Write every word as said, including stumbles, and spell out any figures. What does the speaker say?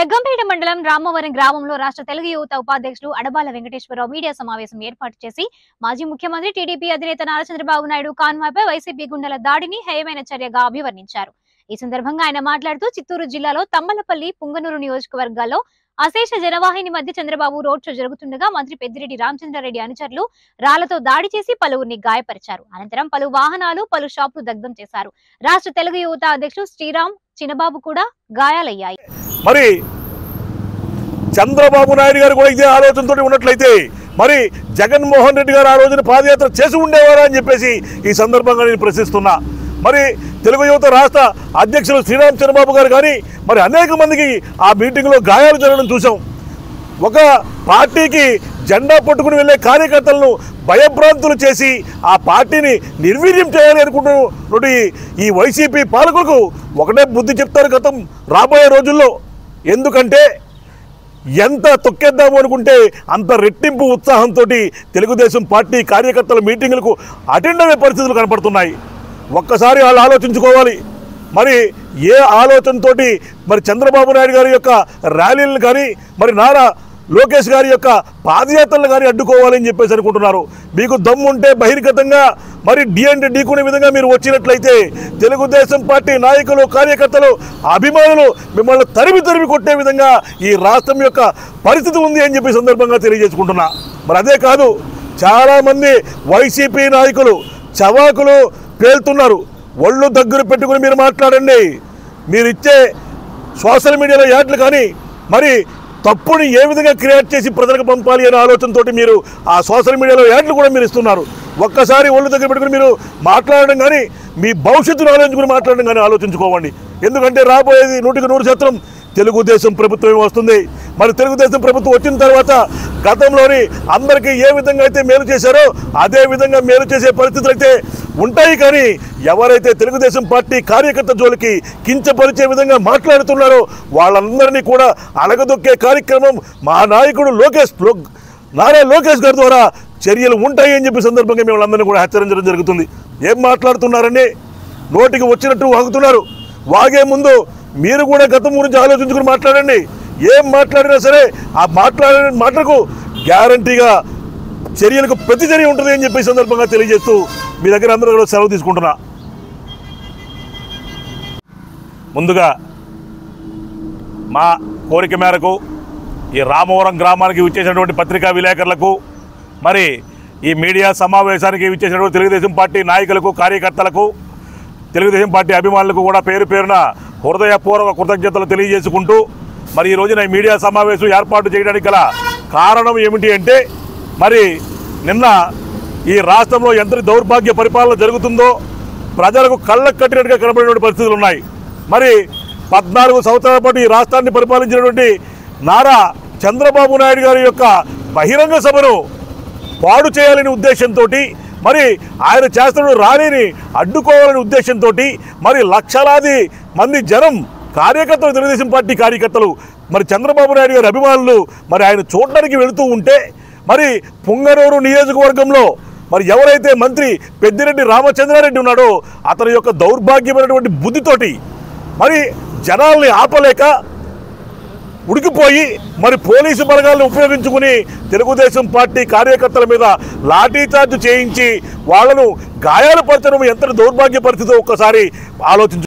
జగ్గంపేట మండలం రామవరం గ్రామంలో రాష్ట్ర తెలుగు యువత ఉపాధ్యక్షులు అడబాల వెంకటేశ్వరరావు మీడియా సమావేశం ఏర్పాటు చేసి మాజీ ముఖ్యమంత్రి టీడీపీ అధినేత నారా చంద్రబాబు నాయుడు కాన్వాయ్పై వైసీపీ గుండెల దాడిని హేయమైన చర్యగా అభివర్ణించారు। ఈ సందర్భంగా ఆయన మాట్లాడుతూ చిత్తూరు జిల్లాలో తమ్మలపల్లి పుంగనూరు నియోజకవర్గాల్లో అశేష జనవాహిని మధ్య చంద్రబాబు రోడ్ షో జరుగుతుండగా మంత్రి పెద్దిరెడ్డి రామచంద్రారెడ్డి అనుచరులు రాళ్లతో దాడి చేసి పలువురిని గాయపరిచారు। అనంతరం పలు వాహనాలు పలు షాపులు దగ్ధం చేశారు। రాష్ట్ర తెలుగు యువత అధ్యక్షుడు శ్రీరామ్ చిన్నబాబు కూడా గాయాలయ్యాయి। మరి చంద్రబాబు నాయుడు గారు కూడా ఇదే ఆలోచనతో ఉన్నట్లయితే మరి జగన్మోహన్ రెడ్డి గారు ఆ రోజున పాదయాత్ర చేసి ఉండేవారా అని చెప్పేసి ఈ సందర్భంగా నేను ప్రశ్నిస్తున్నా। మరి తెలుగు యువత రాష్ట్ర అధ్యక్షులు శ్రీరామ్ చంద్రబాబు గారు కానీ మరి అనేక మందికి ఆ మీటింగ్లో గాయాలు జరగడం చూసాం। ఒక పార్టీకి జెండా పట్టుకుని వెళ్ళే కార్యకర్తలను భయభ్రాంతులు చేసి ఆ పార్టీని నిర్వీర్యం చేయాలి అనుకుంటున్న ఈ వైసీపీ పాలకులకు ఒకటే బుద్ధి చెప్తారు గతం రాబోయే రోజుల్లో। ఎందుకంటే ఎంత తొక్కేద్దాము అనుకుంటే అంత రెట్టింపు ఉత్సాహంతో తెలుగుదేశం పార్టీ కార్యకర్తల మీటింగులకు అటెండ్ అయ్యే పరిస్థితులు కనపడుతున్నాయి। ఒక్కసారి వాళ్ళు ఆలోచించుకోవాలి। మరి ఏ ఆలోచనతో మరి చంద్రబాబు నాయుడు గారి యొక్క ర్యాలీలను కానీ మరి నారా లోకేష్ గారి యొక్క పాదయాత్రలు కానీ అడ్డుకోవాలని చెప్పేసి అనుకుంటున్నారు। మీకు దమ్ము ఉంటే బహిర్గతంగా మరి డి అంటే ఢీకునే విధంగా మీరు వచ్చినట్లయితే తెలుగుదేశం పార్టీ నాయకులు కార్యకర్తలు అభిమానులు మిమ్మల్ని తరిమి తరిమి కొట్టే విధంగా ఈ రాష్ట్రం యొక్క పరిస్థితి ఉంది అని చెప్పి సందర్భంగా తెలియజేసుకుంటున్నా। మరి అదే కాదు, చాలామంది వైసీపీ నాయకులు చవాకులు పేలుతున్నారు। ఒళ్ళు దగ్గర పెట్టుకుని మీరు మాట్లాడండి। మీరు ఇచ్చే సోషల్ మీడియాలో యాడ్లు కానీ మరి తప్పుని ఏ విధంగా క్రియేట్ చేసి ప్రజలకు పంపాలి అనే ఆలోచనతో మీరు ఆ సోషల్ మీడియాలో యాడ్లు కూడా మీరు ఇస్తున్నారు। ఒక్కసారి ఒళ్ళు దగ్గర పెట్టుకుని మీరు మాట్లాడడం కానీ మీ భవిష్యత్తును ఆలోచించుకుని మాట్లాడడం కానీ ఆలోచించుకోవండి। ఎందుకంటే రాబోయేది నూటికి నూరు శాతం తెలుగుదేశం ప్రభుత్వమే వస్తుంది। మరి తెలుగుదేశం ప్రభుత్వం వచ్చిన తర్వాత గతంలోని అందరికీ ఏ విధంగా అయితే మేలు చేశారో అదే విధంగా మేలు చేసే పరిస్థితులు అయితే ఉంటాయి। కానీ ఎవరైతే తెలుగుదేశం పార్టీ కార్యకర్త జోలికి కించపరిచే విధంగా మాట్లాడుతున్నారో వాళ్ళందరినీ కూడా అలగదొక్కే కార్యక్రమం మా నాయకుడు లోకేష్ నారా లోకేష్ గారి ద్వారా చర్యలు ఉంటాయి అని చెప్పి సందర్భంగా మేము వాళ్ళందరినీ కూడా హెచ్చరించడం జరుగుతుంది। ఏం మాట్లాడుతున్నారని నోటికి వచ్చినట్టు వాగుతున్నారు। వాగే ముందు మీరు కూడా గతం గురించి ఆలోచించుకుని మాట్లాడండి। ఏం మాట్లాడినా సరే ఆ మాట్లాడిన మాటకు గ్యారంటీగా చర్యలకు ప్రతి చర్య ఉంటుంది అని చెప్పి సందర్భంగా తెలియజేస్తూ మీ దగ్గర అందరూ కూడా సెలవు తీసుకుంటున్నా। ముందుగా మా కోరిక మేరకు ఈ రామవరం గ్రామానికి విచ్చేసినటువంటి పత్రికా విలేకరులకు మరి ఈ మీడియా సమావేశానికి విచ్చేసినటువంటి తెలుగుదేశం పార్టీ నాయకులకు కార్యకర్తలకు తెలుగుదేశం పార్టీ అభిమానులకు కూడా పేరు పేరున హృదయపూర్వక కృతజ్ఞతలు తెలియజేసుకుంటూ మరి ఈ రోజున ఈ మీడియా సమావేశం ఏర్పాటు చేయడానికి గల కారణం ఏమిటి అంటే మరి నిన్న ఈ రాష్ట్రంలో ఎంత దౌర్భాగ్య పరిపాలన జరుగుతుందో ప్రజలకు కళ్ళకు కట్టినట్టుగా కనబడినటువంటి పరిస్థితులు ఉన్నాయి। మరి పద్నాలుగు సంవత్సరాల పాటు ఈ రాష్ట్రాన్ని పరిపాలించినటువంటి నారా చంద్రబాబు నాయుడు గారి యొక్క బహిరంగ సభను పాడు చేయాలనే ఉద్దేశంతో మరి ఆయన చేస్తున్న ర్యాలీని అడ్డుకోవాలనే ఉద్దేశంతో మరి లక్షలాది మంది జనం కార్యకర్తలు తెలుగుదేశం పార్టీ కార్యకర్తలు మరి చంద్రబాబు నాయుడు గారి అభిమానులు మరి ఆయన చూడడానికి వెళుతూ ఉంటే మరి పుంగనూరు నియోజకవర్గంలో మరి ఎవరైతే మంత్రి పెద్దిరెడ్డి రామచంద్రారెడ్డి ఉన్నాడో అతని యొక్క దౌర్భాగ్యమైనటువంటి బుద్ధితోటి మరి జనాల్ని ఆపలేక ఉడికిపోయి మరి పోలీసు బలగాలను ఉపయోగించుకుని తెలుగుదేశం పార్టీ కార్యకర్తల మీద లాఠీచార్జ్ చేయించి వాళ్లను గాయాలు పరచడం ఎంత దౌర్భాగ్య పరిస్థితితో ఒక్కసారి ఆలోచించు।